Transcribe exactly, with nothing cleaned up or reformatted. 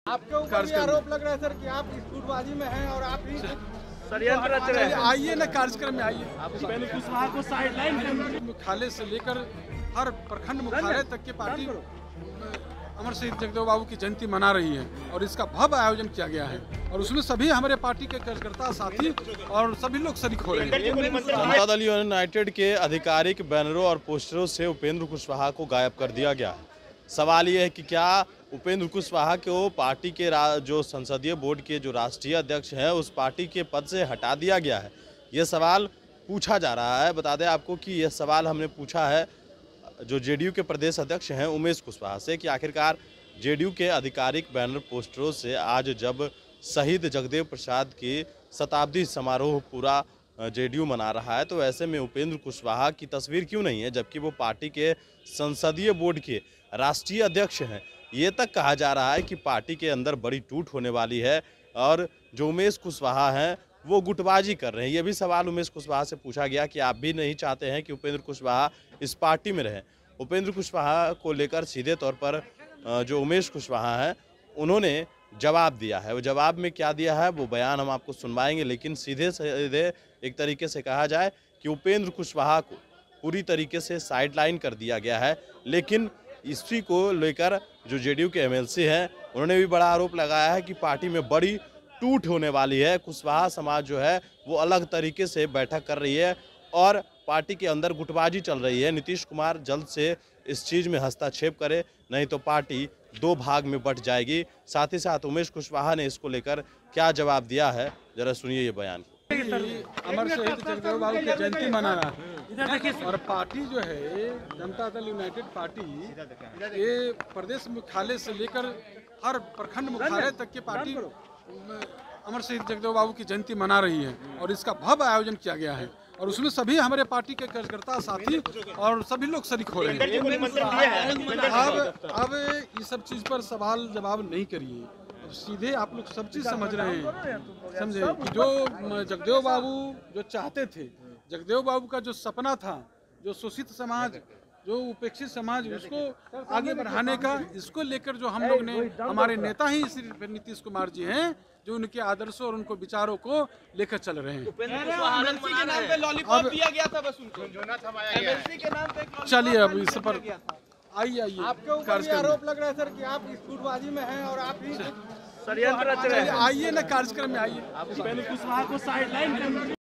आपके ऊपर ये आरोप लग रहा है सर कि आप इस गुटबाजी में हैं और आप ही षड्यंत्र रच रहे हैं। आइए ना कार्यक्रम में आइए। उपेंद्र कुशवाहा को साइडलाइन मुख्यालय से लेकर हर प्रखंड मुख्यालय तक की पार्टी अमर शहीद जगदेव बाबू की जयंती मना रही है और इसका भव्य आयोजन किया गया है और उसमें सभी हमारे पार्टी के कार्यकर्ता साथी और सभी लोग शरीक हो रहे हैं। जनता दल यूनाइटेड के आधिकारिक बैनरों और पोस्टरों से उपेंद्र कुशवाहा को गायब कर दिया गया। सवाल ये है कि क्या उपेंद्र कुशवाहा को पार्टी के जो संसदीय बोर्ड के जो राष्ट्रीय अध्यक्ष हैं उस पार्टी के पद से हटा दिया गया है, ये सवाल पूछा जा रहा है। बता दें आपको कि यह सवाल हमने पूछा है जो जेडीयू के प्रदेश अध्यक्ष हैं उमेश कुशवाहा से कि आखिरकार जेडीयू के आधिकारिक बैनर पोस्टरों से आज जब शहीद जगदेव प्रसाद की शताब्दी समारोह पूरा जेडीयू मना रहा है तो ऐसे में उपेंद्र कुशवाहा की तस्वीर क्यों नहीं है, जबकि वो पार्टी के संसदीय बोर्ड के राष्ट्रीय अध्यक्ष हैं। ये तक कहा जा रहा है कि पार्टी के अंदर बड़ी टूट होने वाली है और जो उमेश कुशवाहा हैं वो गुटबाजी कर रहे हैं। ये भी सवाल उमेश कुशवाहा से पूछा गया कि आप भी नहीं चाहते हैं कि उपेंद्र कुशवाहा इस पार्टी में रहें। उपेंद्र कुशवाहा को लेकर सीधे तौर पर जो उमेश कुशवाहा हैं उन्होंने जवाब दिया है। वो जवाब में क्या दिया है वो बयान हम आपको सुनवाएंगे, लेकिन सीधे सीधे एक तरीके से कहा जाए कि उपेंद्र कुशवाहा को पूरी तरीके से साइडलाइन कर दिया गया है। लेकिन इसी को लेकर जो जेडीयू के एमएलसी हैं उन्होंने भी बड़ा आरोप लगाया है कि पार्टी में बड़ी टूट होने वाली है। कुशवाहा समाज जो है वो अलग तरीके से बैठक कर रही है और पार्टी के अंदर गुटबाजी चल रही है। नीतीश कुमार जल्द से इस चीज़ में हस्तक्षेप करे, नहीं तो पार्टी दो भाग में बंट जाएगी। साथ ही साथ उमेश कुशवाहा ने इसको लेकर क्या जवाब दिया है, जरा सुनिए ये बयान। अमर शहीद जगदेव बाबू की जयंती मनाना और पार्टी जो है जनता दल यूनाइटेड पार्टी ये प्रदेश मुख्यालय से लेकर हर प्रखंड मुख्यालय तक की पार्टी अमर शहीद जगदेव बाबू की जयंती मना रही है और इसका भव्य आयोजन किया गया है और उसमें सभी हमारे पार्टी के कार्यकर्ता साथी और सभी लोग शरीक हो रहे हैं। अब अब ये सब चीज़ पर सवाल जवाब नहीं करिए, सीधे आप लोग सब चीज़ समझ रहे हैं। समझे कि जो जगदेव बाबू जो चाहते थे, जगदेव बाबू का जो सपना था, जो शोषित समाज, जो उपेक्षित समाज, उसको आगे बढ़ाने का, इसको लेकर जो हम लोग ने हमारे नेता ही श्री नीतीश कुमार जी हैं जो उनके आदर्शों और उनको विचारों को लेकर चल रहे हैं। चलिए अब इस पर आइए आइए। आपके ऊपर ये आरोप लग रहा है सर कि आप इस गुटबाजी में हैं और आप ही षड्यंत्र रच रहे हैं। आइए ना कार्यक्रम में आइए। उपेंद्र कुशवाहा को साइडलाइन